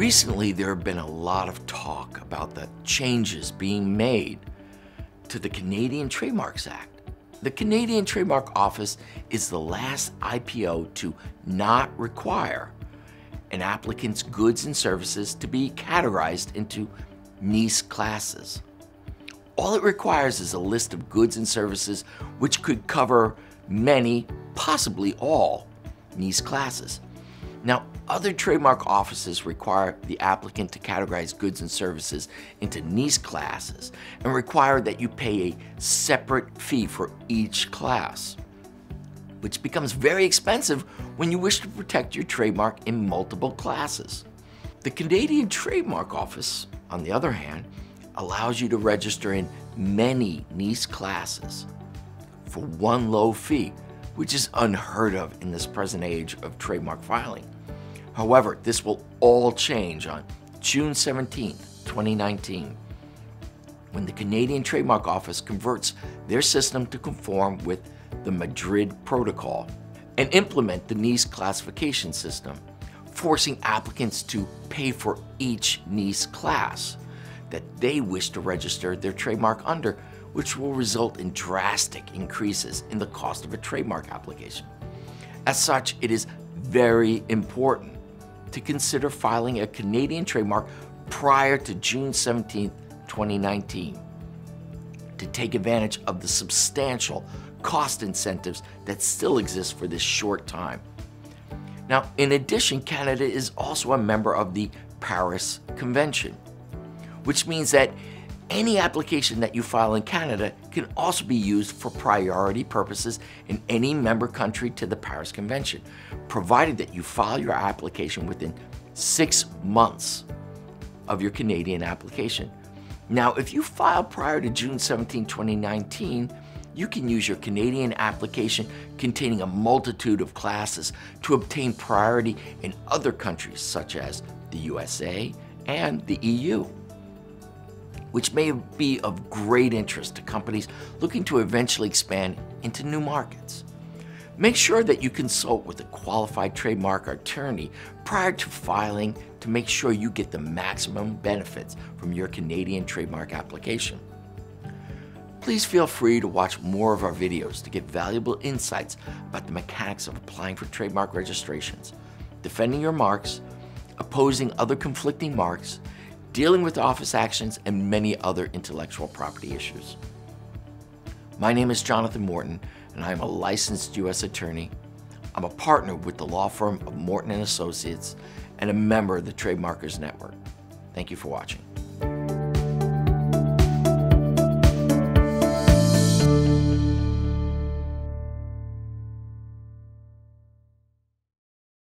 Recently, there have been a lot of talk about the changes being made to the Canadian Trademarks Act. The Canadian Trademark Office is the last IPO to not require an applicant's goods and services to be categorized into niche classes. All it requires is a list of goods and services which could cover many, possibly all, niche classes. Now, other trademark offices require the applicant to categorize goods and services into niche classes and require that you pay a separate fee for each class, which becomes very expensive when you wish to protect your trademark in multiple classes. The Canadian Trademark Office, on the other hand, allows you to register in many niche classes for one low fee, which is unheard of in this present age of trademark filing. However, this will all change on June 17, 2019, when the Canadian Trademark Office converts their system to conform with the Madrid Protocol and implement the niche classification system, forcing applicants to pay for each niche class that they wish to register their trademark under, which will result in drastic increases in the cost of a trademark application. As such, it is very important to consider filing a Canadian trademark prior to June 17, 2019, to take advantage of the substantial cost incentives that still exist for this short time. Now, in addition, Canada is also a member of the Paris Convention, which means that any application that you file in Canada can also be used for priority purposes in any member country to the Paris Convention, provided that you file your application within 6 months of your Canadian application. Now, if you file prior to June 17, 2019, you can use your Canadian application containing a multitude of classes to obtain priority in other countries such as the USA and the EU, which may be of great interest to companies looking to eventually expand into new markets. Make sure that you consult with a qualified trademark attorney prior to filing to make sure you get the maximum benefits from your Canadian trademark application. Please feel free to watch more of our videos to get valuable insights about the mechanics of applying for trademark registrations, defending your marks, opposing other conflicting marks, dealing with office actions, and many other intellectual property issues. My name is Jonathan Morton, and I am a licensed U.S. attorney. I'm a partner with the law firm of Morton & Associates and a member of the Trademarkers Network. Thank you for watching.